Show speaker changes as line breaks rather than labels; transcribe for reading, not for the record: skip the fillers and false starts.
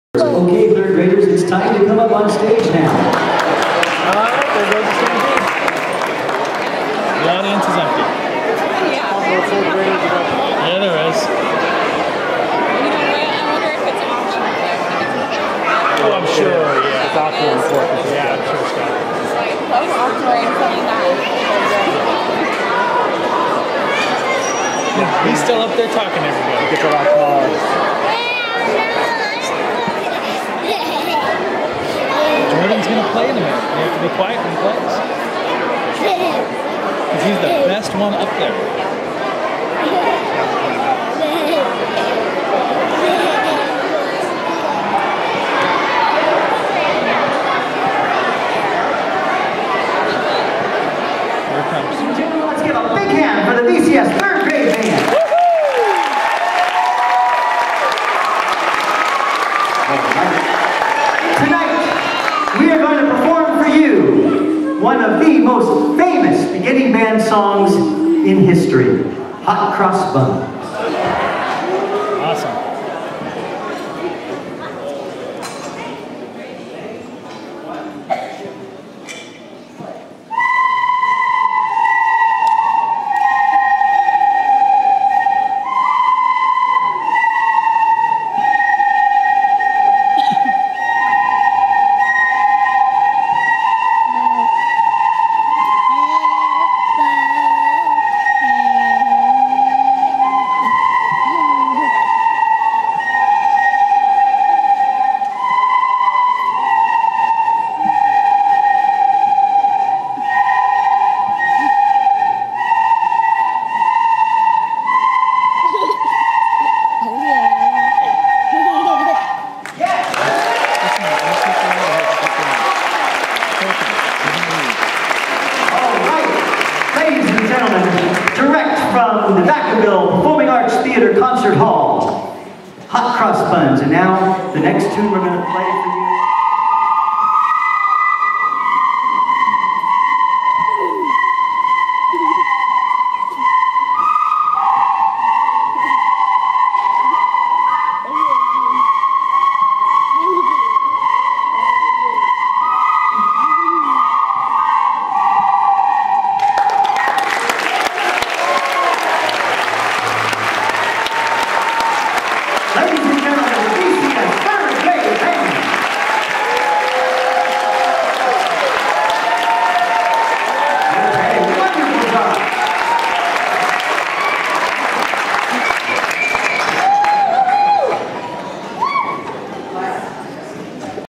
Okay, third graders, it's time to come up on stage now.
Alright, there goes the stampede. The audience is empty. Yeah, there is. Oh, I'm sure, yeah.
It's optional important.
Yeah, I'm sure, Scott. Yeah, he's still up there talking to everybody.
Get the last call.
Jordan's going to play in a minute. You have to be quiet when he plays. Because he's the best one up there. Here it comes.
Let's give a big hand for the VCS third grade band. Tonight, we are going to perform for you one of the most famous beginning band songs in history, Hot Cross Buns.
Awesome.
Direct from the Vacaville Performing Arts Theater Concert Hall, Hot Cross Buns. And now, the next tune we're going to play for you